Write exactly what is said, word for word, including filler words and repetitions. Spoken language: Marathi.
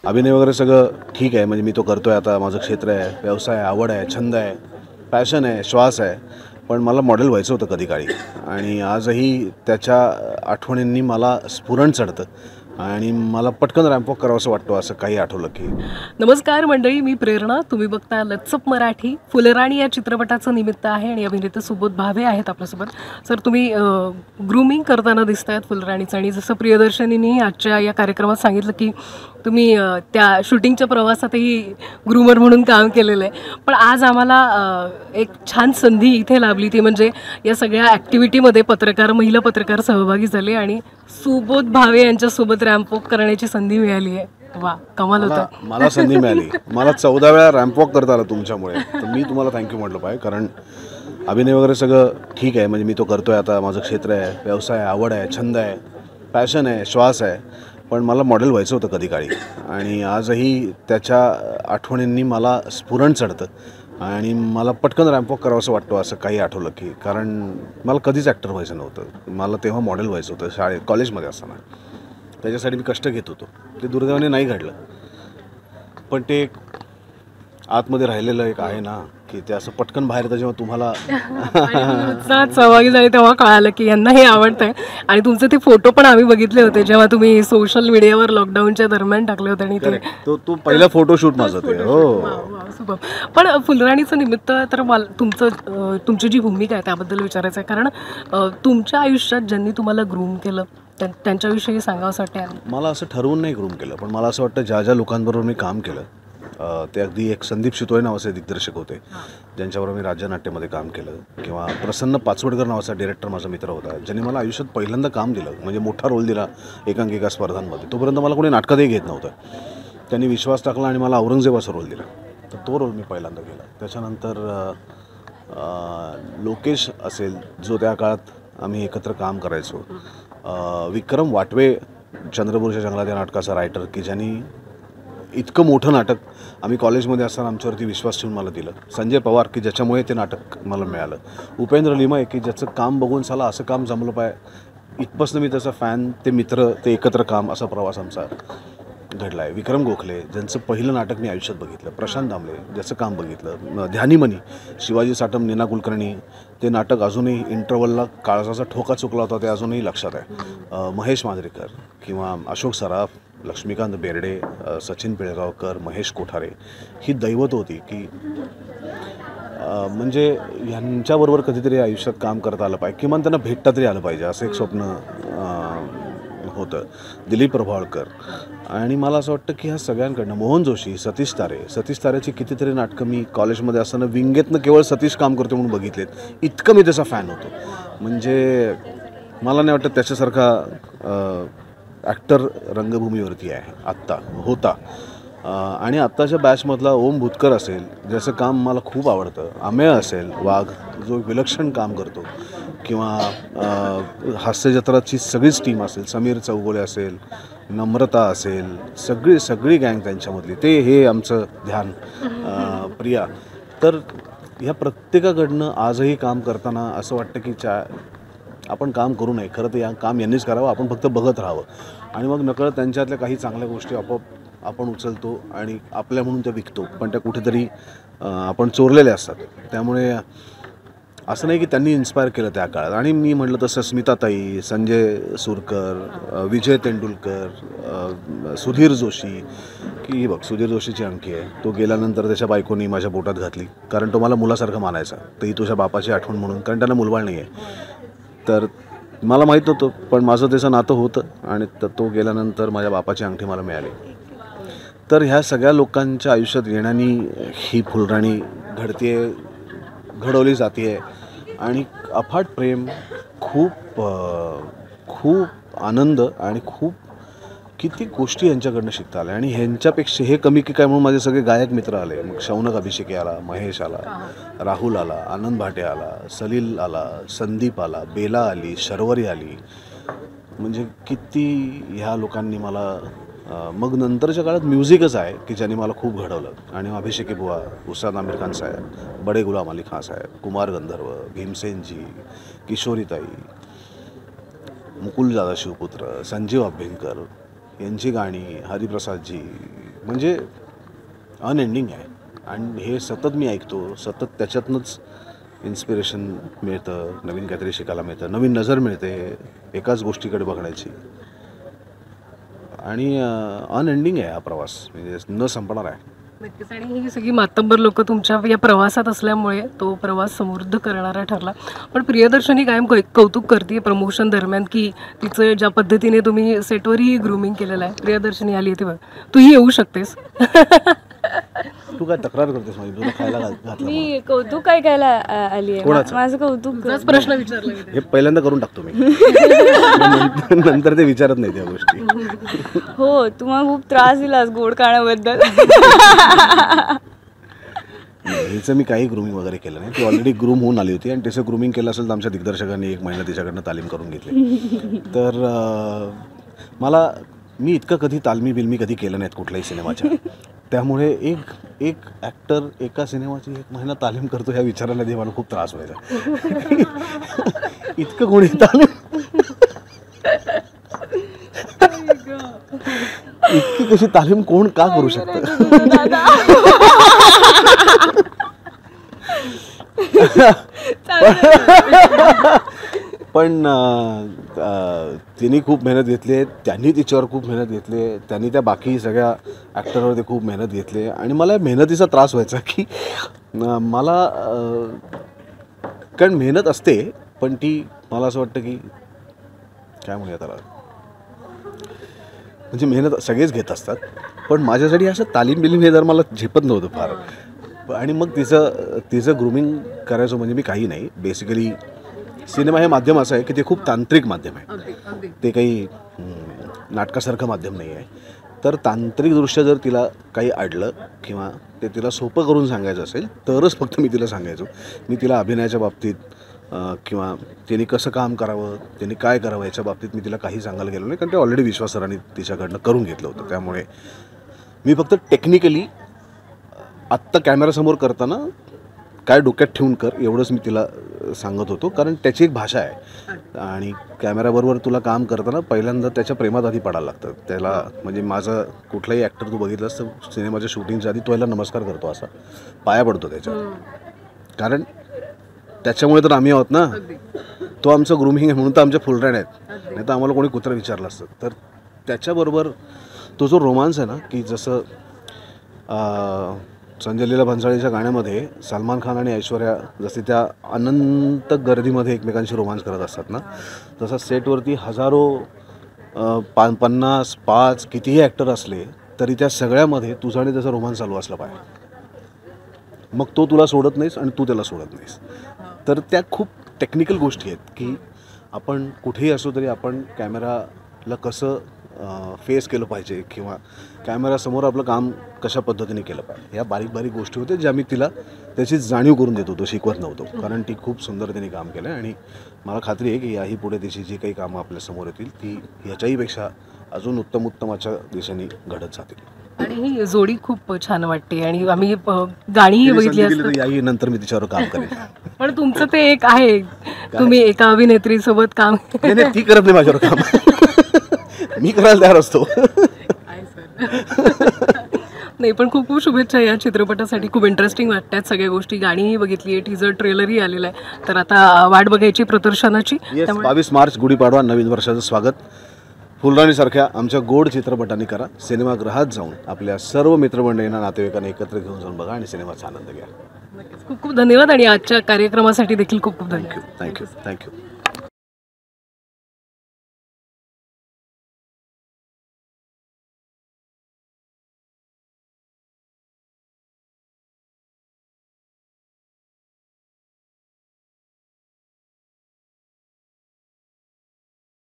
अभिनय वगैरे सगळं ठीक आहे, म्हणजे मी तो करतो आहे आता. माझं क्षेत्र आहे, व्यवसाय आहे, आवड आहे, छंद आहे, पॅशन आहे, श्वास आहे. पण मला मॉडेल व्हायचं होतं कधी काळी, आणि आजही त्याच्या आठवणींनी मला स्फुरण चढतं आणि मला पटकन रॅम्पवॉक करावंसं वाटतं असं काही आठवलं की. नमस्कार मंडळी, मी प्रेरणा. तुम्ही बघता लचप मराठी. फुलराणी या चित्रपटाचं निमित्त आहे आणि अभिनेते सुबोध भावे आहेत आपल्यासोबत. सर, तुम्ही ग्रूमिंग करताना दिसतायत फुलराणीचं, आणि जसं प्रियदर्शनींनी आजच्या या कार्यक्रमात सांगितलं की तुम्ही त्या शूटिंगच्या प्रवासातही ग्रूमर म्हणून काम केलेलं आहे. पण आज आम्हाला एक छान संधी इथे लाभली, ती म्हणजे या सगळ्या ॲक्टिव्हिटीमध्ये पत्रकार महिला पत्रकार सहभागी झाले आणि सुबोध भावे यांच्यासोबत रॅम्पवॉक करण्याची संधी मिळाली आहे. वा, कमाल होतं. मला संधी मिळाली. मला चौदा वेळा रॅम्पवॉक करता आलं तुमच्यामुळे, तर मी तुम्हाला थँक्यू म्हटलं पाहिजे. कारण अभिनय वगैरे सगळं ठीक आहे, म्हणजे मी तो करतो आहे आता. माझं क्षेत्र आहे, व्यवसाय आहे, आवड आहे, छंद आहे, पॅशन आहे, श्वास आहे. पण मला मॉडेल व्हायचं होतं कधी काळी, आणि आजही त्याच्या आठवणींनी मला स्फुरण चढतं आणि मला पटकन रॅम्पवॉक करावंसं वाटतं असं काही आठवलं की. कारण मला कधीच ॲक्टर व्हायचं नव्हतं, मला तेव्हा मॉडेल व्हायचं होतं शाळेत, कॉलेजमध्ये असताना. त्याच्यासाठी मी कष्ट घेत होतो. ते दुर्दैवाने नाही घडलं, पण ते एक आतमध्ये राहिलेलं एक आहे ना की ते असं पटकन बाहेर येतं जेव्हा तुम्हाला उत्साहात सहभागी झाले तेव्हा कळालं की यांना हे आवडतंय. आणि तुमचे ते फोटो पण आम्ही बघितले होते जेव्हा तुम्ही सोशल मीडियावर लॉकडाऊनच्या दरम्यान टाकले होते, आणि ते तो तो पहिला फोटोशूट माझं ते. हो, पण फुलराणीचं निमित्त तर मला तुमचं तुमची जी भूमिका आहे त्याबद्दल विचारायचं आहे. कारण तुमच्या आयुष्यात ज्यांनी तुम्हाला ग्रूम केलं त्यांच्याविषयी सांगावंसं वाटतं. मला असं ठरवून नाही ग्रूम केलं, पण मला असं वाटतं ज्या ज्या लोकांबरोबर मी काम केलं, ते अगदी एक संदीप शितोळे नावाचे दिग्दर्शक होते ज्यांच्याबरोबर मी राज्यनाट्यामध्ये काम केलं, किंवा प्रसन्न पाचवडकर नावाचा डिरेक्टर माझा मित्र होता ज्यांनी मला आयुष्यात पहिल्यांदा काम दिलं, म्हणजे मोठा रोल दिला एकांकिका स्पर्धांमध्ये. तोपर्यंत मला कोणी नाटकातही घेत नव्हतं. त्यांनी विश्वास टाकला आणि मला औरंगजेबाचा रोल दिला, तर तो रोल मी पहिल्यांदा केला. त्याच्यानंतर लोकेश असेल, जो त्या काळात आम्ही एकत्र काम करायचो. विक्रम वाटवे, चंद्रपूरच्या जंगलात या नाटकाचा रायटर, की ज्यांनी इतकं मोठं नाटक आम्ही कॉलेजमध्ये असताना आमच्यावरती विश्वास ठेवून मला दिलं. संजय पवार, की ज्याच्यामुळे ते नाटक मला मिळालं. उपेंद्र लिमाय, की ज्याचं काम बघून साला असं काम जमलं पाहिजे, इथपासून मी त्याचा फॅन, ते मित्र, ते एकत्र काम, असा प्रवास आमचा घडला आहे. विक्रम गोखले, ज्यांचं पहिलं नाटक मी आयुष्यात बघितलं. प्रशांत दामले, ज्याचं काम बघितलं. ध्यानीमणी, शिवाजी साटम, नीना कुलकर्णी, ते नाटक अजूनही इंटरवलला काळजाचा ठोका चुकला होता ते अजूनही लक्षात आहे. महेश मांजरेकर किंवा अशोक सराफ, लक्ष्मीकांत बेर्डे, सचिन पिळगावकर, महेश कोठारे, ही दैवत होती की म्हणजे ह्यांच्याबरोबर कधीतरी आयुष्यात काम करता आलं पाहिजे, किमान त्यांना भेटता तरी आलं पाहिजे, असं एक स्वप्न होतं. दिलीप प्रभावळकर, आणि मला असं वाटतं की ह्या सगळ्यांकडनं, मोहन जोशी, सतीश तारे सतीश तारेची कितीतरी नाटकं मी कॉलेजमध्ये असताना विंगेतनं केवळ सतीश काम करतो म्हणून बघितलेत. इतकं मी त्याचा फॅन होतो. म्हणजे मला नाही वाटतं त्याच्यासारखा ॲक्टर रंगभूमीवरती आहे आत्ता, होता. आणि आत्ताच्या बॅचमधला ओम भूतकर असेल, ज्याचं काम मला खूप आवडतं. अमेय असेल वाघ, जो विलक्षण काम करतो, किंवा हास्यजत्राची सगळीच टीम असेल, समीर चौगुले असेल, नम्रता असेल, सगळी सगळी गँग त्यांच्यामधली, ते हे आमचं ध्यान, प्रिया. तर ह्या प्रत्येकाकडनं आजही काम करताना असं वाटतं की चा आपण काम करू नये, खरं तर या काम यांनीच करावं, आपण फक्त बघत राहावं. आणि मग नकळत त्यांच्यातल्या काही चांगल्या गोष्टी आपोआप आपण उचलतो आणि आपल्या म्हणून त्या विकतो, पण त्या कुठेतरी आपण चोरलेल्या असतात. त्यामुळे असं नाही की त्यांनी इन्स्पायर केलं त्या काळात. आणि मी म्हटलं तसं स्मिताताई, संजय सुरकर, विजय तेंडुलकर, सुधीर जोशी, की बघ सुधीर जोशीची अंकी आहे. तो गेल्यानंतर त्याच्या बायकोनी माझ्या पोटात घातली, कारण तो मला मुलासारखं मानायचा. तर ही तुझ्या बापाची आठवण म्हणून, कारण त्यांना मुलबाळ नाही आहे. तर मला माहीत नव्हतं, पण माझं त्याचं नातं होतं, आणि तो गेल्यानंतर माझ्या बापाची अंगठी मला मिळाली. तर ह्या सगळ्या लोकांच्या आयुष्यात येण्यानी ही फुलराणी घडते, घडवली जाते आहे. आणि अफाट प्रेम, खूप खूप आनंद, आणि खूप किती गोष्टी यांच्याकडनं शिकता आल्या. आणि ह्यांच्यापेक्षा हे कमी की काय म्हणून माझे सगळे गायक मित्र आले. मग शौनक अभिषेकी आला, महेश आला, राहुल आला, आनंद भाटे आला, सलील आला, संदीप आला, बेला आली, शर्वरी आली. म्हणजे किती ह्या लोकांनी मला, मग नंतरच्या काळात म्युझिकच आहे की ज्यांनी मला खूप घडवलं. आणि अभिषेकी बुवा, उस्ताद आमिर खान साहेब, बडे गुलाम अली खान साहेब, कुमार गंधर्व, भीमसेनजी, किशोरीताई, मुकुल दादा शिवपुत्र, संजीव अभ्यंकर यांची गाणी, हरिप्रसादजी, म्हणजे अनएंडिंग आहे आणि हे सतत मी ऐकतो, सतत त्याच्यातनंच इन्स्पिरेशन मिळतं, नवीन काहीतरी शिकायला मिळतं, नवीन नजर मिळते एकाच गोष्टीकडे बघण्याची आणि अनएंडिंग आहे हा प्रवास, म्हणजे न संपणार आहे. नक्कीच. आणि ही सगळी मातब्बर लोक तुमच्या या प्रवासात असल्यामुळे तो प्रवास समृद्ध करणारा ठरला. पण प्रियदर्शनी कायम कौ कौतुक करते प्रमोशन दरम्यान की तिचं ज्या पद्धतीने तुम्ही सेटवरही ग्रूमिंग केलेलं आहे. प्रियदर्शनी आली आहे तेव्हा तूही येऊ शकतेस. तू काय तक्रार करतेस माझी, तुला खायला घाल- घातलं म्हणून. मी कौतुक ऐकायला आ- आली आहे. कोणाचं? माझं कौतुक तुझाच प्रश्न विचारला मी. हे पहिल्यांदा करून टाकतो मी. नंतर नंतर ते विचारत नाही त्या गोष्टी. हो, तुम्हाला खूप त्रास दिलास गोड खाण्याबद्दल. हिचं मी काही ग्रूमिंग वगैरे केलं नाही. ती ऑलरेडी ग्रूम होऊन आली होती आणि तिचं ग्रूमिंग केलं असेल तर आमच्या दिग्दर्शकांनी एक महिना तिच्याकडनं तालीम करून घेतली. तर अं, मला मी इतकं कधी तालमी बिलमी कधी केलं नाहीत कुठल्याही सिनेमाच्या, त्यामुळे एक एक ॲक्टर एका सिनेमाची एक महिना तालीम करतो ह्या विचाराला दे मला खूप त्रास व्हायचा. इतकं कोणी तालीम इतकी कशी तालीम कोण का करू शकतं. पण तिने खूप मेहनत घेतली आहे, त्यांनी तिच्यावर खूप मेहनत घेतली आहे, त्यांनी त्या बाकी सगळ्या ॲक्टरवरती खूप मेहनत घेतली आहे आणि मला मेहनतीचा त्रास व्हायचा की अं, मला अं, कारण मेहनत असते पण ती मला असं वाटतं की काय म्हणूया त्याला, म्हणजे मेहनत सगळेच घेत असतात पण माझ्यासाठी असं तालीम बिलीम हे जर मला झेपत नव्हतं फार. आणि मग तिचं तिचं ग्रूमिंग करायचं म्हणजे मी काही नाही. बेसिकली सिनेमा हे माध्यम असं आहे की ते खूप तांत्रिक माध्यम आहे, ते काही हम्म, नाटकासारखं माध्यम नाही आहे. तर तांत्रिकदृष्ट्या जर तिला काही अडलं किंवा ते तिला सोपं करून सांगायचं असेल तरच फक्त मी तिला सांगायचो. मी तिला अभिनयाच्या बाबतीत अं, किंवा तिने कसं काम करावं, तिने काय करावं याच्या बाबतीत मी तिला काही सांगायला गेलो नाही, कारण ते ऑलरेडी विश्वास सरांनी तिच्याकडनं करून घेतलं होतं. त्यामुळे मी फक्त टेक्निकली आत्ता कॅमेरासमोर करताना काय डोक्यात ठेवून कर एवढंच मी तिला सांगत होतो, कारण त्याची एक भाषा आहे आणि कॅमेऱ्याबरोबर तुला काम करताना पहिल्यांदा त्याच्या प्रेमात आधी पडायला लागतं त्याला. म्हणजे माझं कुठलाही ॲक्टर तू बघितलंस तर सिनेमाच्या शूटिंगच्या आधी तो याला नमस्कार करतो, असा पाया पडतो त्याच्यावर, कारण त्याच्यामुळे तर आम्ही आहोत ना. तो आमचं ग्रूमिंग आहे म्हणून तर आमच्या फुलराण्या आहेत, नाही तर आम्हाला कोणी कुत्रं विचारलं असतं. तर त्याच्याबरोबर तो जो रोमांस आहे ना, की जसं संजय लीला भन्साळीच्या गाण्यामध्ये सलमान खान आणि ऐश्वर्या जसे त्या अनंत गर्दीमध्ये एकमेकांशी रोमांस करत असतात ना, तसं सेटवरती हजारो पा पन्नास पाच कितीही ॲक्टर असले तरी त्या सगळ्यामध्ये तुझा आणि त्याचा रोमांस चालू असला पाहिजे. मग तो तुला सोडत नाहीस आणि तू त्याला सोडत नाहीस. तर त्या खूप टेक्निकल गोष्टी आहेत की आपण कुठेही असो तरी आपण कॅमेराला कसं फेस केलं पाहिजे किंवा कॅमेरासमोर आपलं काम कशा पद्धतीने केलं पाहिजे, ह्या बारीक बारीक गोष्टी होत्या ज्या मी तिला त्याची जाणीव करून देत होतो, शिकवत नव्हतो. कारण ती खूप सुंदर तिने काम केलं आणि मला खात्री आहे की याही पुढे तिची जी काही कामं आपल्यासमोर येतील ती ह्याच्याहीपेक्षा अजून उत्तम उत्तमाच्या दिशेने घडत जातील. आणि ही जोडी खूप छान वाटते आणि आम्ही अ, गाणीही बघितली असतात. याही नंतर मी तिच्यावर काम करेन. पण तुमचं ते एक आहे, तुम्ही एका अभिनेत्री सोबत काम नाही नाही, ती करत नाही माझ्यावर काम, मी करायला तयार असतो. नाही पण खूप खूप शुभेच्छा या चित्रपटासाठी. खूप इंटरेस्टिंग वाटतात सगळ्या गोष्टी. गाणीही बघितली आहे, टीजर ट्रेलरही आलेला आहे, तर आता वाट बघायची प्रदर्शनाची. येस, बावीस मार्च गुढीपाडवा, नवीन वर्षाचं स्वागत फुलराणीसारख्या आमच्या गोड चित्रपटांनी करा. सिनेमागृहात जाऊन आपल्या सर्व मित्रमंडळींना नातेवाईकांना एकत्र घेऊन जाऊन बघा आणि सिनेमाचा आनंद घ्या. खूप खूप धन्यवाद आणि आजच्या कार्यक्रमासाठी देखील खूप खूप धन्यवाद. Thank you thank you thank you.